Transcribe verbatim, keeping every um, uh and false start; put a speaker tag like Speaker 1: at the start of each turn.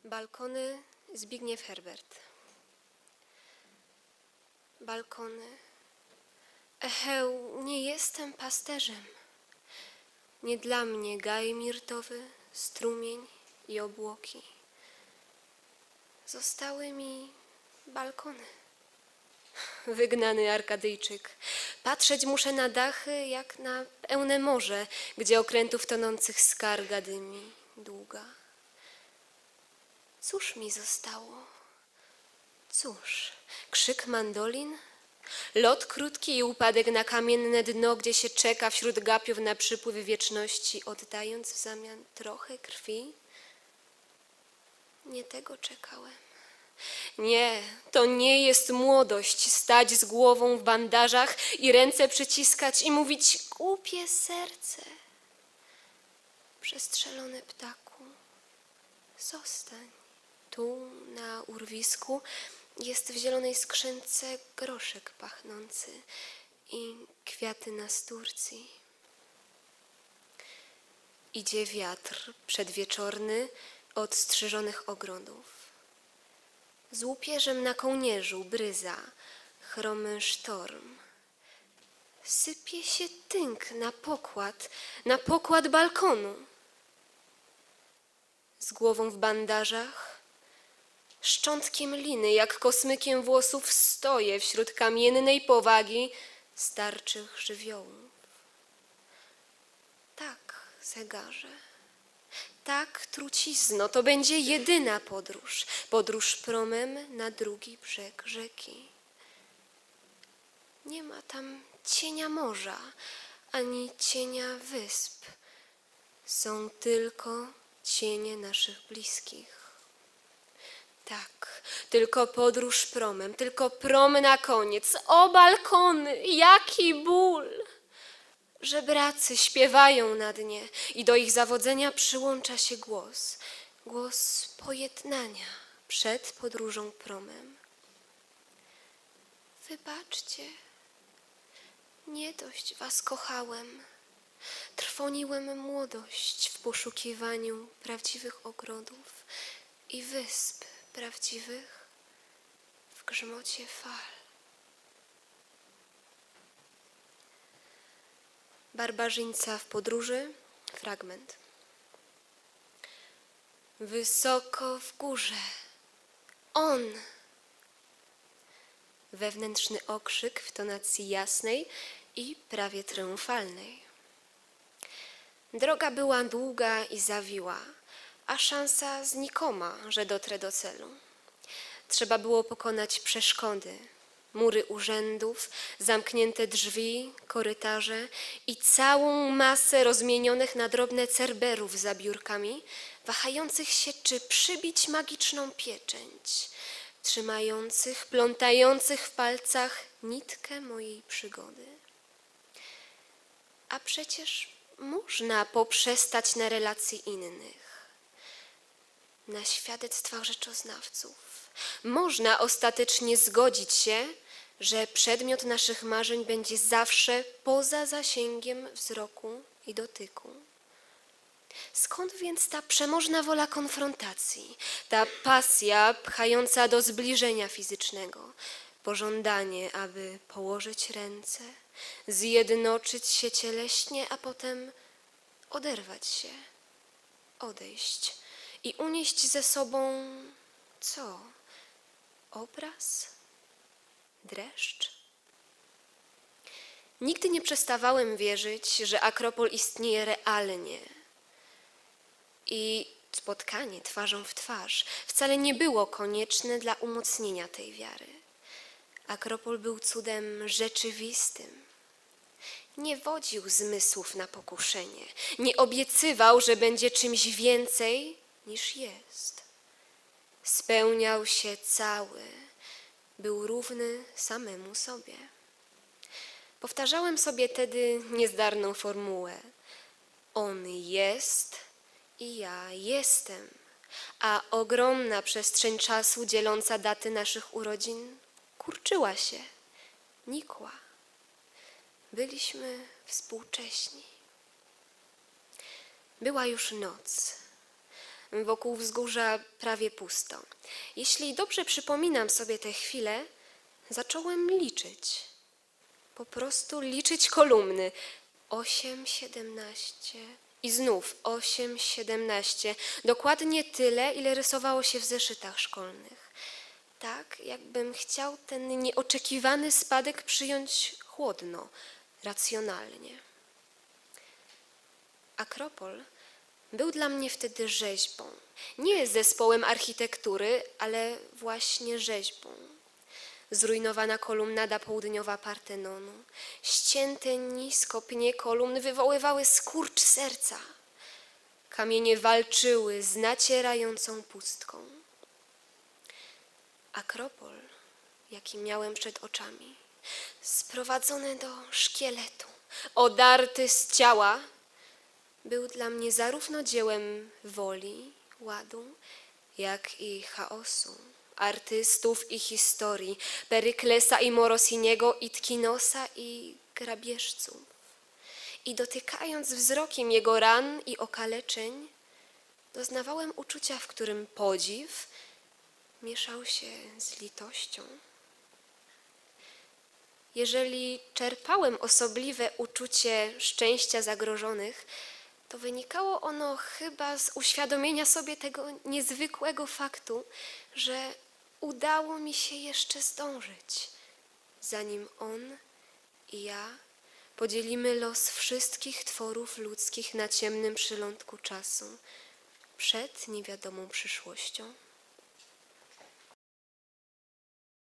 Speaker 1: Balkony Zbigniew Herbert. Balkony. Echeł, nie jestem pasterzem. Nie dla mnie gaj mirtowy, strumień i obłoki. Zostały mi balkony. Wygnany Arkadyjczyk. Patrzeć muszę na dachy jak na pełne morze, gdzie okrętów tonących skarga dymi długa. Cóż mi zostało? Cóż, krzyk mandolin? Lot krótki i upadek na kamienne dno, gdzie się czeka wśród gapiów na przypływ wieczności, oddając w zamian trochę krwi? Nie tego czekałem. Nie, to nie jest młodość, stać z głową w bandażach i ręce przyciskać i mówić: głupie serce. Przestrzelony ptaku, zostań. Tu na urwisku jest w zielonej skrzynce groszek pachnący i kwiaty nasturcji. Idzie wiatr przedwieczorny od strzyżonych ogrodów. Z łupieżem na kołnierzu bryza chromy sztorm. Sypie się tynk na pokład, na pokład balkonu. Z głową w bandażach, szczątkiem liny, jak kosmykiem włosów, stoję wśród kamiennej powagi starczych żywiołów. Tak, zegarze, tak, trucizno, to będzie jedyna podróż, podróż promem na drugi brzeg rzeki. Nie ma tam cienia morza, ani cienia wysp. Są tylko cienie naszych bliskich. Tak, tylko podróż promem, tylko prom na koniec. O balkony, jaki ból! Żebracy śpiewają na dnie i do ich zawodzenia przyłącza się głos. Głos pojednania przed podróżą promem. Wybaczcie, nie dość was kochałem. Trwoniłem młodość w poszukiwaniu prawdziwych ogrodów i wysp prawdziwych w grzmocie fal. Barbarzyńca w podróży, fragment. Wysoko w górze, on! Wewnętrzny okrzyk w tonacji jasnej i prawie triumfalnej. Droga była długa i zawiła, a szansa znikoma, że dotrę do celu. Trzeba było pokonać przeszkody, mury urzędów, zamknięte drzwi, korytarze i całą masę rozmienionych na drobne cerberów za biurkami, wahających się, czy przybić magiczną pieczęć, trzymających, plątających w palcach nitkę mojej przygody. A przecież można poprzestać na relacji innych, na świadectwach rzeczoznawców. Można ostatecznie zgodzić się, że przedmiot naszych marzeń będzie zawsze poza zasięgiem wzroku i dotyku. Skąd więc ta przemożna wola konfrontacji, ta pasja pchająca do zbliżenia fizycznego, pożądanie, aby położyć ręce, zjednoczyć się cieleśnie, a potem oderwać się, odejść i unieść ze sobą co? Obraz? Dreszcz? Nigdy nie przestawałem wierzyć, że Akropol istnieje realnie i spotkanie twarzą w twarz wcale nie było konieczne dla umocnienia tej wiary. Akropol był cudem rzeczywistym. Nie wodził zmysłów na pokuszenie, nie obiecywał, że będzie czymś więcej niż jest. Spełniał się cały, był równy samemu sobie. Powtarzałem sobie tedy niezdarną formułę. On jest i ja jestem, a ogromna przestrzeń czasu dzieląca daty naszych urodzin kurczyła się, nikła. Byliśmy współcześni. Była już noc. Wokół wzgórza prawie pusto. Jeśli dobrze przypominam sobie tę chwilę, zacząłem liczyć. Po prostu liczyć kolumny. Osiem, siedemnaście i znów osiem, siedemnaście. Dokładnie tyle, ile rysowało się w zeszytach szkolnych. Tak, jakbym chciał ten nieoczekiwany spadek przyjąć chłodno, racjonalnie. Akropol był dla mnie wtedy rzeźbą. Nie zespołem architektury, ale właśnie rzeźbą. Zrujnowana kolumnada południowa Partenonu, ścięte nisko pnie kolumn wywoływały skurcz serca. Kamienie walczyły z nacierającą pustką. Akropol, jaki miałem przed oczami, sprowadzony do szkieletu, odarty z ciała, był dla mnie zarówno dziełem woli, ładu, jak i chaosu, artystów i historii, Peryklesa i Morosiniego, Itkinosa i grabieżców. I dotykając wzrokiem jego ran i okaleczeń, doznawałem uczucia, w którym podziw mieszał się z litością. Jeżeli czerpałem osobliwe uczucie szczęścia zagrożonych, to wynikało ono chyba z uświadomienia sobie tego niezwykłego faktu, że udało mi się jeszcze zdążyć, zanim on i ja podzielimy los wszystkich tworów ludzkich na ciemnym przylądku czasu przed niewiadomą przyszłością.